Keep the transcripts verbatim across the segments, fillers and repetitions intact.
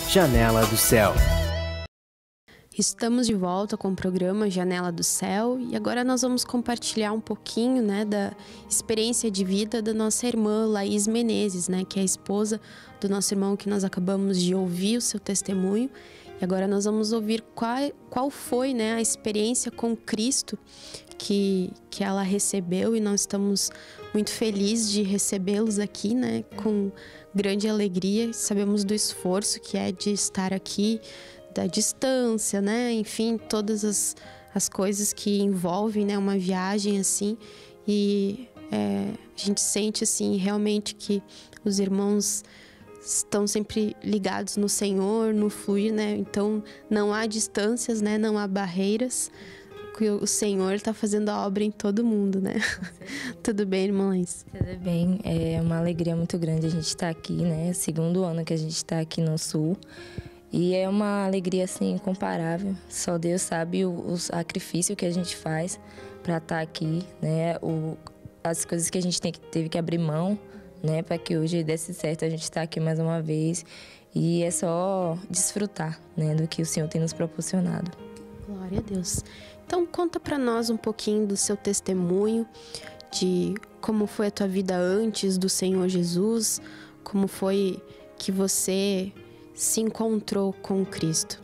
Janela do Céu. Estamos de volta com o programa Janela do Céu e agora nós vamos compartilhar um pouquinho, né, da experiência de vida da nossa irmã Laís Menezes, né, que é a esposa do nosso irmão que nós acabamos de ouvir o seu testemunho. E agora nós vamos ouvir qual, qual foi, né, a experiência com Cristo que, que ela recebeu, e nós estamos muito felizes de recebê-los aqui, né, com grande alegria. Sabemos do esforço que é de estar aqui, da distância, né, enfim, todas as, as coisas que envolvem, né, uma viagem assim. E é, a gente sente assim realmente que os irmãos estão sempre ligados no Senhor, no fluir, né? Então não há distâncias, né? Não há barreiras. O Senhor está fazendo a obra em todo mundo, né? Tudo bem, irmãs? Tudo bem. É uma alegria muito grande a gente estar aqui, né? Segundo ano que a gente está aqui no Sul. E é uma alegria, assim, incomparável. Só Deus sabe o, o sacrifício que a gente faz para estar aqui, né? O, as coisas que a gente tem que, teve que abrir mão, né? Para que hoje desse certo a gente estar aqui mais uma vez. E é só desfrutar, né? Do que o Senhor tem nos proporcionado. Glória a Deus. Então, conta para nós um pouquinho do seu testemunho, de como foi a tua vida antes do Senhor Jesus, como foi que você se encontrou com Cristo.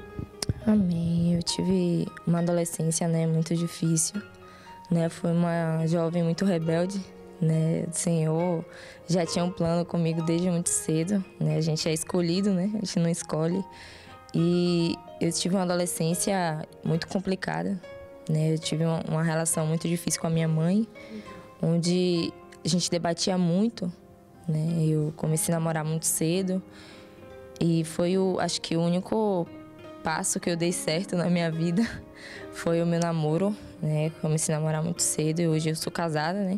Amém. Eu tive uma adolescência, né, muito difícil, né? Fui uma jovem muito rebelde, né? O Senhor já tinha um plano comigo desde muito cedo, né? A gente é escolhido, né? A gente não escolhe. E eu tive uma adolescência muito complicada, né? Eu tive uma, uma relação muito difícil com a minha mãe, onde a gente debatia muito, né? Eu comecei a namorar muito cedo e foi, o, acho que o único passo que eu dei certo na minha vida foi o meu namoro, né? Eu comecei a namorar muito cedo e hoje eu sou casada, né?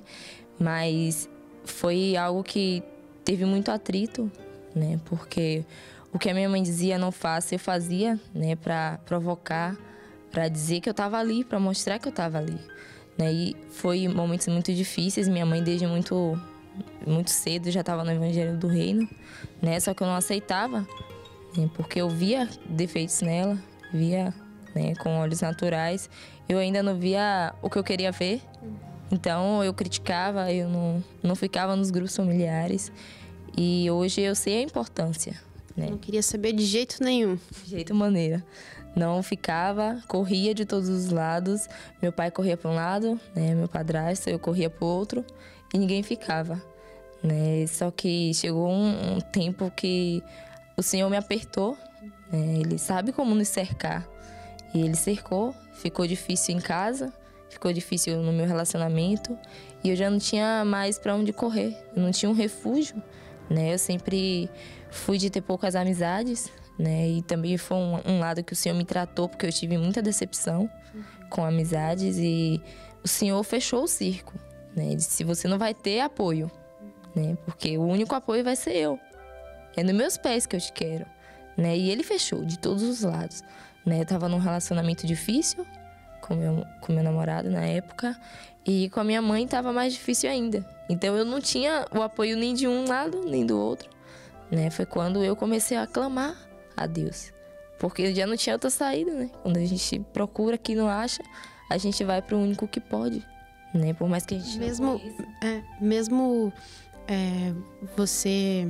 Mas foi algo que teve muito atrito, né? Porque o que a minha mãe dizia não faça, eu fazia, né, para provocar, para dizer que eu estava ali, para mostrar que eu estava ali, né? E foi momentos muito difíceis. Minha mãe desde muito muito cedo já estava no Evangelho do Reino, né? Só que eu não aceitava, né, porque eu via defeitos nela, via, né, com olhos naturais. Eu ainda não via o que eu queria ver. Então eu criticava, eu não não ficava nos grupos familiares. E hoje eu sei a importância. Né? Não queria saber de jeito nenhum. De jeito maneira. Não ficava, corria de todos os lados. Meu pai corria para um lado, né? Meu padrasto, eu corria para o outro. E ninguém ficava, né? Só que chegou um, um tempo que o Senhor me apertou, né? Ele sabe como nos cercar. E Ele cercou. Ficou difícil em casa. Ficou difícil no meu relacionamento. E eu já não tinha mais para onde correr. Eu não tinha um refúgio, né? Eu sempre fui de ter poucas amizades, né? E também foi um, um lado que o Senhor me tratou, porque eu tive muita decepção uhum. com amizades. E o Senhor fechou o circo, né? Ele disse, você não vai ter apoio, né? Porque o único apoio vai ser eu. É nos meus pés que eu te quero, né? E Ele fechou de todos os lados, né? Eu tava num relacionamento difícil com meu, com meu namorado na época. E com a minha mãe tava mais difícil ainda. Então eu não tinha o apoio nem de um lado, nem do outro, né? Foi quando eu comecei a clamar a Deus. Porque já não tinha outra saída, né? Quando a gente procura que não acha, a gente vai para o único que pode, né? Por mais que a gente mesmo não é, mesmo é, você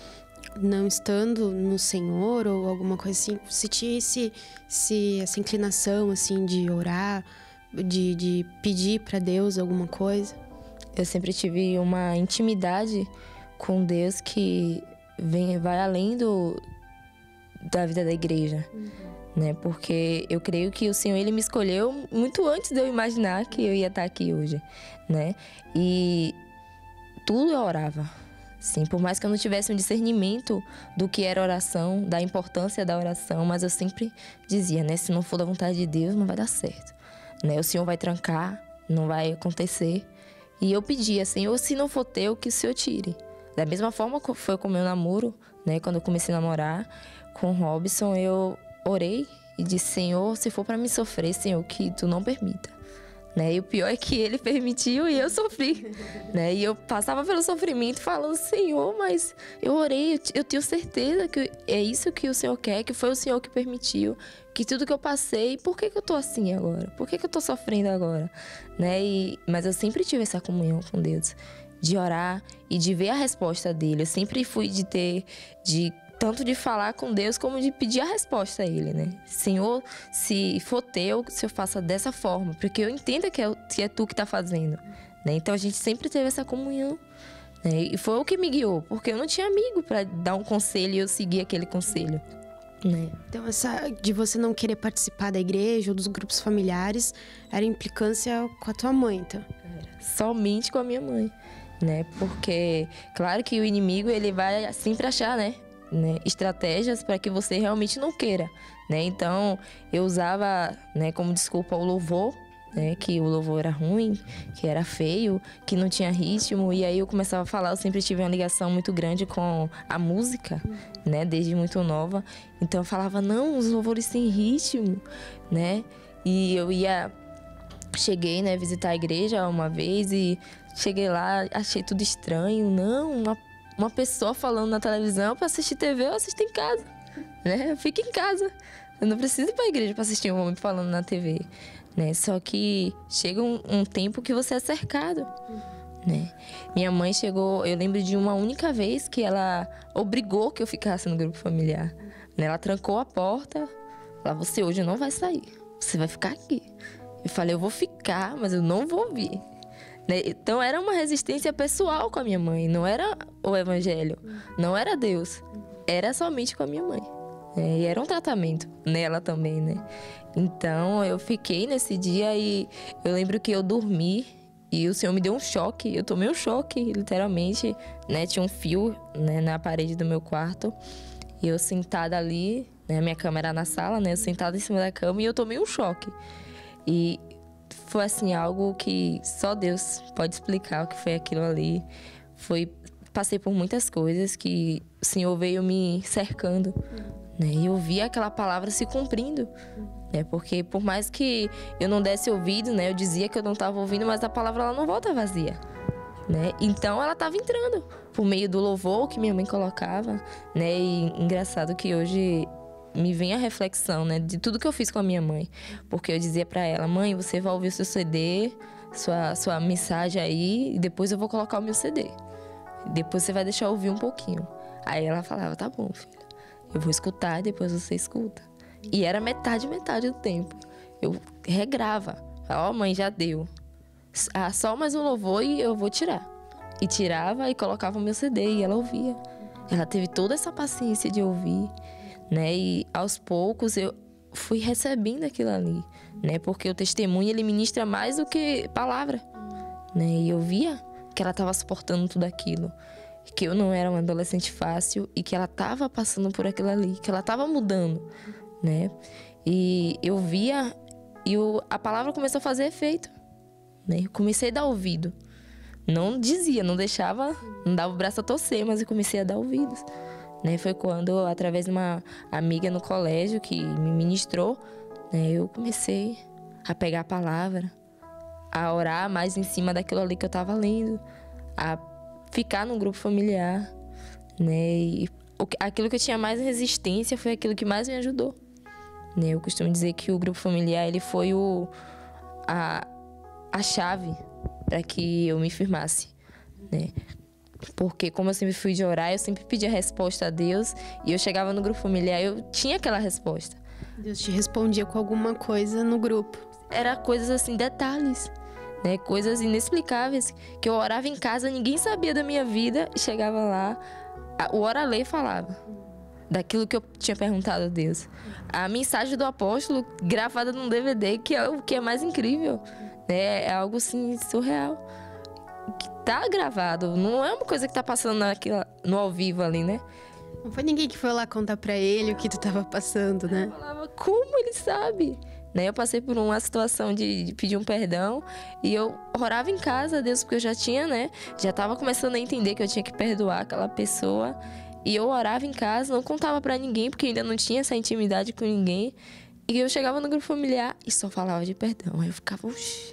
não estando no Senhor ou alguma coisa assim, se tinha esse, esse, essa inclinação assim de orar, de, de pedir para Deus alguma coisa? Eu sempre tive uma intimidade com Deus que vem, vai além do, da vida da igreja, uhum. né? Porque eu creio que o Senhor, Ele me escolheu muito antes de eu imaginar que eu ia estar aqui hoje, né? E tudo eu orava, sim, por mais que eu não tivesse um discernimento do que era oração, da importância da oração, mas eu sempre dizia, né? Se não for da vontade de Deus, não vai dar certo, né? O Senhor vai trancar, não vai acontecer. E eu pedia, Senhor, se não for teu, que o Senhor tire. Da mesma forma que foi com o meu namoro, né? Quando eu comecei a namorar com o Robson, eu orei e disse, Senhor, se for para me sofrer, Senhor, que tu não permita, né? E o pior é que ele permitiu e eu sofri, né? E eu passava pelo sofrimento falando, Senhor, mas eu orei, eu tenho certeza que é isso que o Senhor quer, que foi o Senhor que permitiu, que tudo que eu passei, por que que eu tô assim agora? Por que que eu tô sofrendo agora? Né? E, mas eu sempre tive essa comunhão com Deus, de orar e de ver a resposta dele. Eu sempre fui de ter, de tanto de falar com Deus como de pedir a resposta a Ele, né? Senhor, se for teu, se eu faça dessa forma, porque eu entendo que é, que é tu que tá fazendo, né? Então a gente sempre teve essa comunhão, né? E foi o que me guiou, porque eu não tinha amigo para dar um conselho e eu seguir aquele conselho, né? Então essa de você não querer participar da igreja ou dos grupos familiares era implicância com a tua mãe, então? Somente com a minha mãe, né? Porque claro que o inimigo ele vai sempre achar, né? Né, estratégias para que você realmente não queira, né? Então eu usava, né, como desculpa o louvor, né, que o louvor era ruim, que era feio, que não tinha ritmo, e aí eu começava a falar. Eu sempre tive uma ligação muito grande com a música, né, desde muito nova. Então eu falava, não, os louvores sem ritmo, né? E eu ia, cheguei, né, visitar a igreja uma vez e cheguei lá, achei tudo estranho, não, uma Uma pessoa falando na televisão, para assistir T V, eu assisto em casa, né? Eu fico em casa. Eu não preciso ir para a igreja para assistir um homem falando na T V, né? Só que chega um, um tempo que você é cercado, né? Minha mãe chegou, eu lembro de uma única vez que ela obrigou que eu ficasse no grupo familiar, né? Ela trancou a porta, falou, você hoje não vai sair, você vai ficar aqui. Eu falei, eu vou ficar, mas eu não vou vir. Então era uma resistência pessoal com a minha mãe, não era o evangelho, não era Deus, era somente com a minha mãe, né? E era um tratamento nela também, né? Então eu fiquei nesse dia e eu lembro que eu dormi e o Senhor me deu um choque, eu tomei um choque, literalmente, né? Tinha um fio, né, na parede do meu quarto e eu sentada ali, né? Minha cama era na sala, né? Eu sentada em cima da cama e eu tomei um choque. E foi assim, algo que só Deus pode explicar o que foi aquilo ali. Foi, passei por muitas coisas que o Senhor veio me cercando, né? E eu vi aquela palavra se cumprindo, né? Porque por mais que eu não desse ouvido, né? Eu dizia que eu não estava ouvindo, mas a palavra ela não volta vazia, né? Então ela estava entrando por meio do louvor que minha mãe colocava, né? E engraçado que hoje me vem a reflexão, né, de tudo que eu fiz com a minha mãe. Porque eu dizia pra ela, mãe, você vai ouvir o seu C D, sua, sua mensagem aí, e depois eu vou colocar o meu C D. Depois você vai deixar eu ouvir um pouquinho. Aí ela falava, tá bom, filha, eu vou escutar e depois você escuta. E era metade, metade do tempo. Eu regrava. Ó, oh, mãe, já deu. Ah, só mais um louvor e eu vou tirar. E tirava e colocava o meu C D e ela ouvia. Ela teve toda essa paciência de ouvir, né? E aos poucos eu fui recebendo aquilo ali, né? Porque o testemunho ele ministra mais do que palavra, né? E eu via que ela estava suportando tudo aquilo, que eu não era uma adolescente fácil e que ela estava passando por aquilo ali, que ela estava mudando, né? E eu via e o, a palavra começou a fazer efeito, né? Eu comecei a dar ouvido, não dizia, não deixava, não dava o braço a torcer, mas eu comecei a dar ouvidos. Né, foi quando, através de uma amiga no colégio que me ministrou, né, eu comecei a pegar a palavra, a orar mais em cima daquilo ali que eu estava lendo, a ficar num grupo familiar, né, e aquilo que eu tinha mais resistência foi aquilo que mais me ajudou. Né, eu costumo dizer que o grupo familiar ele foi o, a, a chave para que eu me firmasse, né? Porque como eu sempre fui de orar, eu sempre pedia resposta a Deus. E eu chegava no grupo familiar, eu tinha aquela resposta. Deus te respondia com alguma coisa no grupo. Era coisas assim, detalhes, né? Coisas inexplicáveis. Que eu orava em casa, ninguém sabia da minha vida. E chegava lá, o ora-lei falava daquilo que eu tinha perguntado a Deus. A mensagem do apóstolo gravada num D V D, que é o que é mais incrível, né? É algo assim, surreal. Que tá gravado, não é uma coisa que tá passando naquilo, no ao vivo ali, né? Não foi ninguém que foi lá contar pra ele o que tu tava passando, né? Eu falava, como ele sabe? Né? Eu passei por uma situação de, de pedir um perdão e eu orava em casa a Deus, porque eu já tinha, né? Já tava começando a entender que eu tinha que perdoar aquela pessoa. E eu orava em casa, não contava pra ninguém, porque ainda não tinha essa intimidade com ninguém. E eu chegava no grupo familiar e só falava de perdão. Aí eu ficava, uxi.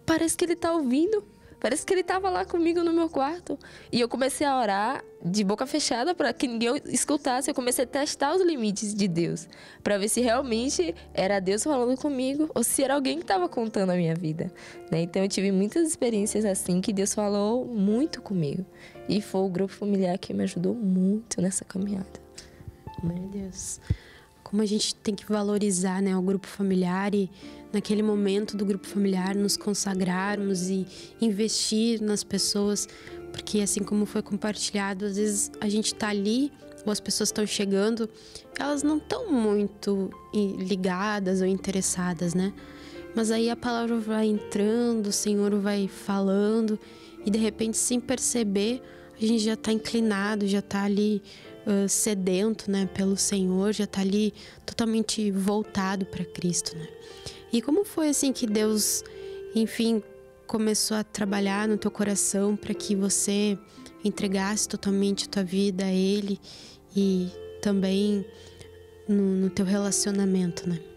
parece que ele tá ouvindo. Parece que ele estava lá comigo no meu quarto. E eu comecei a orar de boca fechada para que ninguém escutasse. Eu comecei a testar os limites de Deus, para ver se realmente era Deus falando comigo ou se era alguém que estava contando a minha vida, né? Então eu tive muitas experiências assim que Deus falou muito comigo. E foi o grupo familiar que me ajudou muito nessa caminhada. Meu Deus. Como a gente tem que valorizar, né, o grupo familiar e naquele momento do grupo familiar nos consagrarmos e investir nas pessoas, porque assim como foi compartilhado, às vezes a gente tá ali ou as pessoas estão chegando, elas não estão muito ligadas ou interessadas, né? Mas aí a palavra vai entrando, o Senhor vai falando e de repente, sem perceber, a gente já tá inclinado, já tá ali uh, sedento, né, pelo Senhor, já tá ali totalmente voltado para Cristo, né? E como foi assim que Deus, enfim, começou a trabalhar no teu coração para que você entregasse totalmente a tua vida a Ele e também no, no teu relacionamento, né?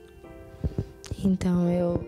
Então, eu,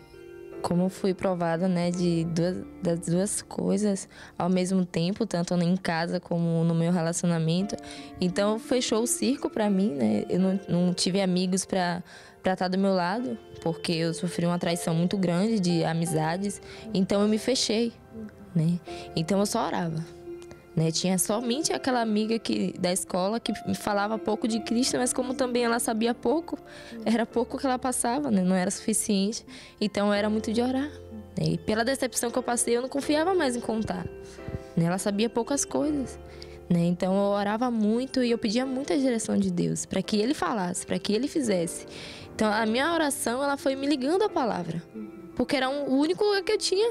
como fui provada, né, de duas, das duas coisas ao mesmo tempo, tanto em casa como no meu relacionamento, então fechou o circo para mim, né? Eu não, não tive amigos para para estar do meu lado, porque eu sofri uma traição muito grande de amizades, então eu me fechei, né? Então eu só orava, né? Tinha somente aquela amiga que, da escola que me falava pouco de Cristo, mas como também ela sabia pouco, era pouco que ela passava, né? Não era suficiente, então eu era muito de orar, né? E pela decepção que eu passei, eu não confiava mais em contar, né? Ela sabia poucas coisas, né? Então eu orava muito e eu pedia muita direção de Deus, para que Ele falasse, para que Ele fizesse. Então, a minha oração, ela foi me ligando à palavra. Porque era um, o único lugar que eu tinha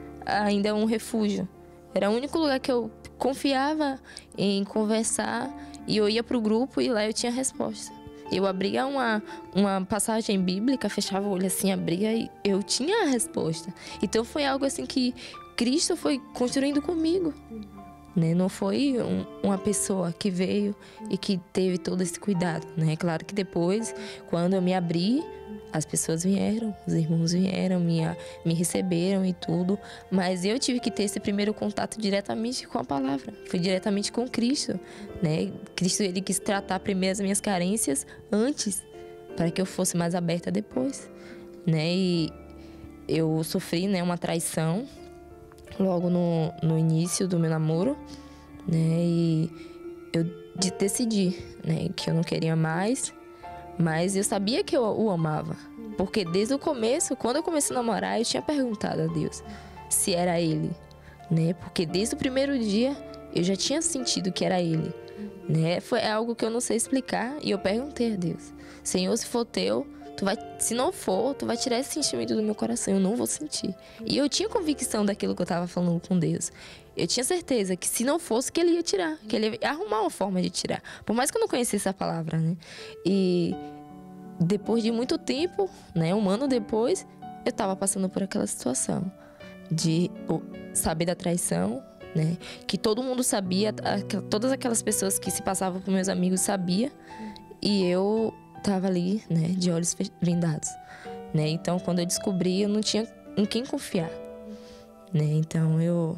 ainda um refúgio. Era o único lugar que eu confiava em conversar. E eu ia para o grupo e lá eu tinha resposta. Eu abria uma, uma passagem bíblica, fechava o olho assim, abria e eu tinha a resposta. Então, foi algo assim que Cristo foi construindo comigo. Né? Não foi um, uma pessoa que veio e que teve todo esse cuidado, né? Claro que depois, quando eu me abri, as pessoas vieram, os irmãos vieram, me, me receberam e tudo, mas eu tive que ter esse primeiro contato diretamente com a palavra, foi diretamente com Cristo, né? Cristo, ele quis tratar primeiro as minhas carências antes, para que eu fosse mais aberta depois, né? E eu sofri, né, uma traição logo no, no início do meu namoro, né, e eu decidi, né, que eu não queria mais, mas eu sabia que eu o amava, porque desde o começo, quando eu comecei a namorar, eu tinha perguntado a Deus se era Ele, né, porque desde o primeiro dia eu já tinha sentido que era Ele, né, foi algo que eu não sei explicar e eu perguntei a Deus, Senhor, se for teu, Tu vai, se não for, tu vai tirar esse sentimento do meu coração, eu não vou sentir. E eu tinha convicção daquilo que eu estava falando com Deus. Eu tinha certeza que se não fosse, que Ele ia tirar, que Ele ia arrumar uma forma de tirar. Por mais que eu não conhecesse a palavra, né? E depois de muito tempo, né, um ano depois, eu estava passando por aquela situação de saber da traição, né? Que todo mundo sabia, todas aquelas pessoas que se passavam por meus amigos sabiam. E eu estava ali, né, de olhos vendados, né? Então, quando eu descobri, eu não tinha em quem confiar, né? Então, eu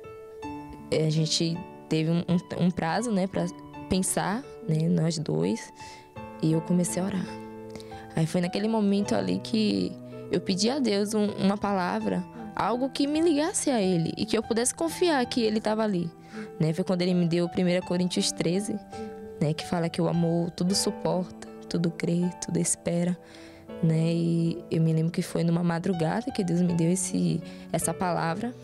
a gente teve um, um, um prazo, né, para pensar, né, nós dois, e eu comecei a orar. Aí foi naquele momento ali que eu pedi a Deus um, uma palavra, algo que me ligasse a Ele e que eu pudesse confiar que Ele estava ali, né? Foi quando Ele me deu primeira Coríntios treze, né, que fala que o amor tudo suporta, tudo crê, tudo espera, né? E eu me lembro que foi numa madrugada que Deus me deu esse, essa palavra.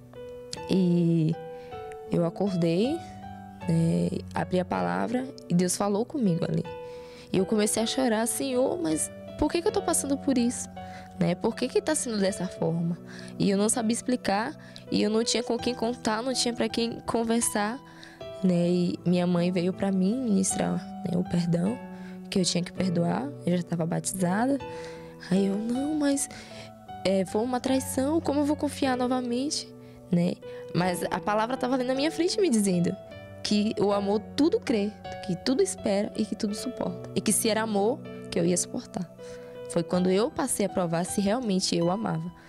E eu acordei, né? Abri a palavra e Deus falou comigo ali. E eu comecei a chorar, Senhor, mas por que que eu tô passando por isso? Né? Por que que tá sendo dessa forma? E eu não sabia explicar, e eu não tinha com quem contar, não tinha para quem conversar, né? E minha mãe veio para mim ministrar, né, o perdão, que eu tinha que perdoar, eu já estava batizada. Aí eu, não, mas é, foi uma traição, como eu vou confiar novamente, né? Mas a palavra estava ali na minha frente me dizendo que o amor tudo crê, que tudo espera e que tudo suporta. E que se era amor, que eu ia suportar. Foi quando eu passei a provar se realmente eu amava,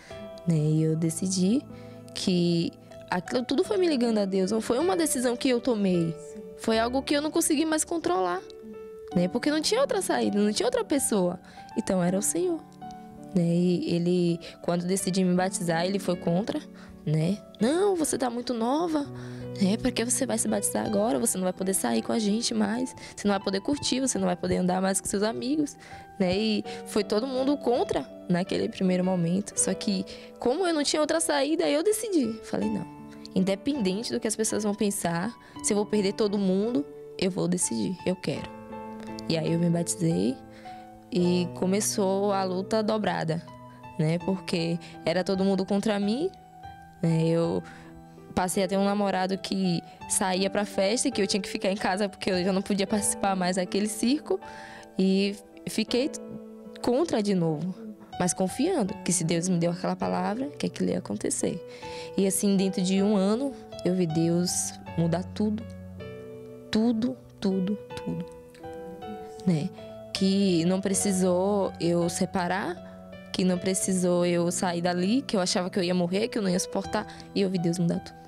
né? E eu decidi que aquilo tudo foi me ligando a Deus. Não foi uma decisão que eu tomei. Foi algo que eu não consegui mais controlar, né? Porque não tinha outra saída, não tinha outra pessoa. Então era o Senhor, né? E ele, quando decidi me batizar, ele foi contra, né? Não, você tá muito nova, né? Porque você vai se batizar agora, você não vai poder sair com a gente mais, você não vai poder curtir, você não vai poder andar mais com seus amigos, né? E foi todo mundo contra naquele primeiro momento. Só que, como eu não tinha outra saída, eu decidi. Falei, não, independente do que as pessoas vão pensar, se eu vou perder todo mundo, eu vou decidir, eu quero. E aí eu me batizei e começou a luta dobrada, né? Porque era todo mundo contra mim, né? Eu passei a ter um namorado que saía pra festa e que eu tinha que ficar em casa porque eu já não podia participar mais daquele circo. E fiquei contra de novo, mas confiando que se Deus me deu aquela palavra, que aquilo ia acontecer. E assim, dentro de um ano, eu vi Deus mudar tudo. Tudo, tudo, tudo. Né? Que não precisou eu separar, que não precisou eu sair dali, que eu achava que eu ia morrer, que eu não ia suportar, e eu vi Deus mudar tudo.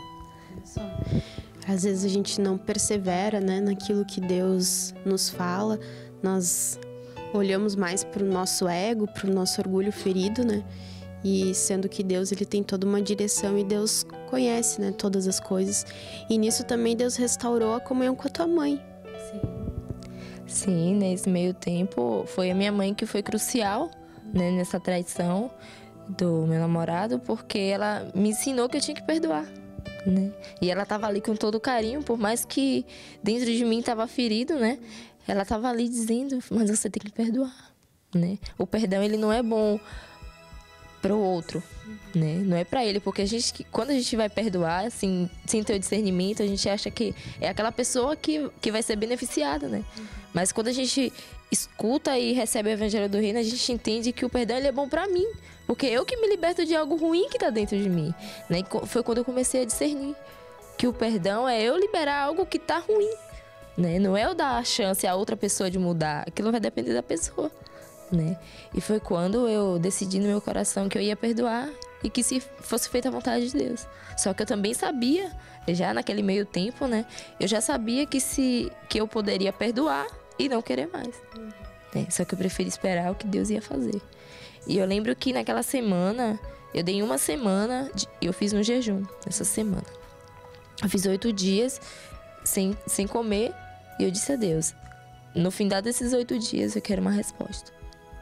Às vezes a gente não persevera, né, naquilo que Deus nos fala, nós olhamos mais para o nosso ego, para o nosso orgulho ferido, né? E sendo que Deus, ele tem toda uma direção e Deus conhece, né, todas as coisas. E nisso também Deus restaurou a comunhão com a tua mãe. Sim. Sim, nesse meio tempo foi a minha mãe que foi crucial, né, nessa traição do meu namorado, porque ela me ensinou que eu tinha que perdoar, né? E ela tava ali com todo carinho, por mais que dentro de mim tava ferido, né? Ela tava ali dizendo, mas você tem que perdoar, né? O perdão, ele não é bom pro outro, né? Não é pra ele, porque a gente, quando a gente vai perdoar, assim, sem ter o discernimento, a gente acha que é aquela pessoa que, que vai ser beneficiada, né? Mas quando a gente escuta e recebe o evangelho do reino, a gente entende que o perdão, ele é bom pra mim, porque eu que me liberto de algo ruim que tá dentro de mim, né? E foi quando eu comecei a discernir que o perdão é eu liberar algo que tá ruim, né? Não é eu dar a chance a outra pessoa de mudar, aquilo vai depender da pessoa, né? E foi quando eu decidi no meu coração que eu ia perdoar e que se fosse feita a vontade de Deus. Só que eu também sabia, já naquele meio tempo, né? Eu já sabia que, se, que eu poderia perdoar e não querer mais. Né? Só que eu preferi esperar o que Deus ia fazer. E eu lembro que naquela semana, eu dei uma semana, e eu fiz um jejum nessa semana. Eu fiz oito dias sem, sem comer e eu disse a Deus, no fim desses oito dias eu quero uma resposta.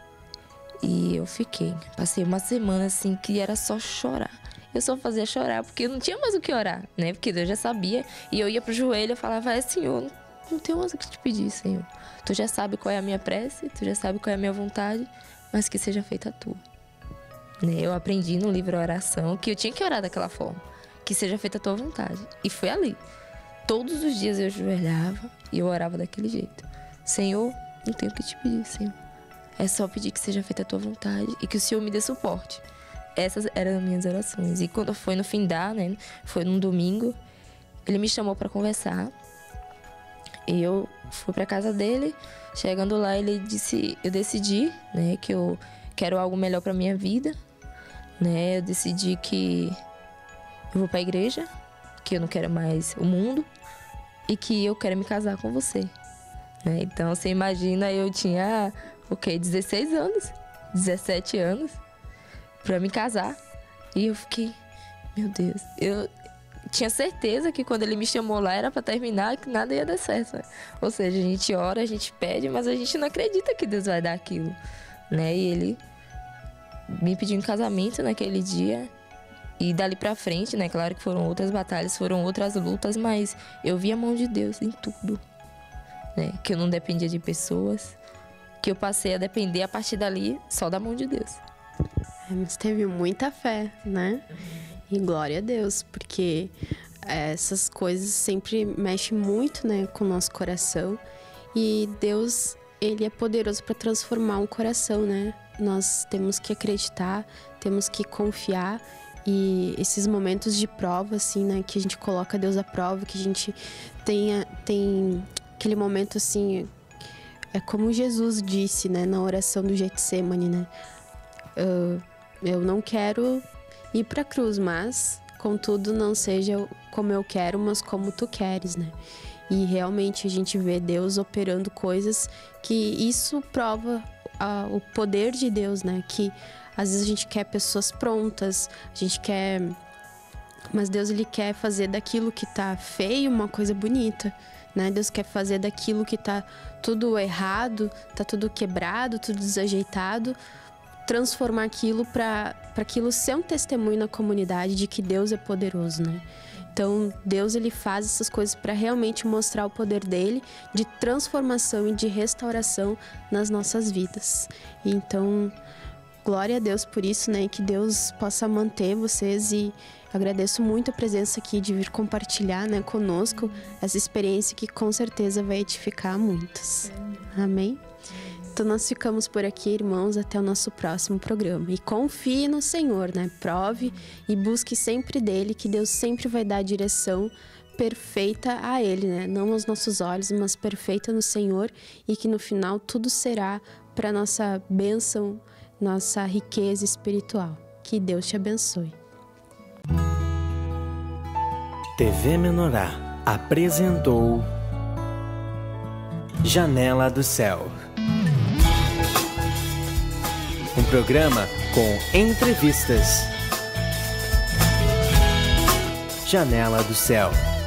E eu fiquei, passei uma semana assim que era só chorar. Eu só fazia chorar porque eu não tinha mais o que orar, né? Porque Deus já sabia. E eu ia pro joelho e falava, é, Senhor, não tenho mais o que te pedir, Senhor. Tu já sabe qual é a minha prece, tu já sabe qual é a minha vontade, mas que seja feita a tua. Né? Eu aprendi no livro Oração que eu tinha que orar daquela forma, que seja feita a tua vontade. E foi ali. Todos os dias eu ajoelhava e eu orava daquele jeito. Senhor, não tenho o que te pedir, Senhor. É só pedir que seja feita a tua vontade e que o Senhor me dê suporte. Essas eram as minhas orações. E quando foi no findar, né, foi num domingo, ele me chamou para conversar. E eu fui para casa dele. Chegando lá, ele disse, eu decidi, né, que eu quero algo melhor para minha vida, né? Eu decidi que eu vou para a igreja, que eu não quero mais o mundo e que eu quero me casar com você, né? Então, você imagina, eu tinha o quê? dezesseis anos, dezessete anos para me casar. E eu fiquei, meu Deus, eu tinha certeza que quando ele me chamou lá era para terminar, que nada ia dar certo, né? Ou seja, a gente ora, a gente pede, mas a gente não acredita que Deus vai dar aquilo, né? E ele me pediu em casamento naquele dia. E dali pra frente, né? Claro que foram outras batalhas, foram outras lutas, mas eu vi a mão de Deus em tudo, né? Que eu não dependia de pessoas, que eu passei a depender a partir dali só da mão de Deus. É, mas teve muita fé, né? E glória a Deus, porque é, essas coisas sempre mexem muito, né, com o nosso coração. E Deus, ele é poderoso para transformar um coração, né? Nós temos que acreditar, temos que confiar. E esses momentos de prova, assim, né, que a gente coloca Deus à prova, que a gente tenha, tem aquele momento, assim, é como Jesus disse, né, na oração do Getsemane, né? Uh, eu não quero ir para a cruz, mas contudo não seja como eu quero, mas como tu queres, né? E realmente a gente vê Deus operando coisas que isso prova uh, o poder de Deus, né? Que às vezes a gente quer pessoas prontas, a gente quer... Mas Deus, Ele quer fazer daquilo que tá feio uma coisa bonita, né? Deus quer fazer daquilo que tá tudo errado, tá tudo quebrado, tudo desajeitado, transformar aquilo para para aquilo ser um testemunho na comunidade de que Deus é poderoso, né? Então, Deus, Ele faz essas coisas para realmente mostrar o poder dele de transformação e de restauração nas nossas vidas. E então, glória a Deus por isso, né? Que Deus possa manter vocês, e agradeço muito a presença aqui de vir compartilhar, né, conosco essa experiência que com certeza vai edificar muitos. Amém? Então nós ficamos por aqui, irmãos, até o nosso próximo programa. E confie no Senhor, né? Prove e busque sempre dele, que Deus sempre vai dar a direção perfeita a ele, né? Não aos nossos olhos, mas perfeita no Senhor, e que no final tudo será para nossa bênção, nossa riqueza espiritual. Que Deus te abençoe. T V Menorá apresentou Janela do Céu. Um programa com entrevistas. Janela do Céu.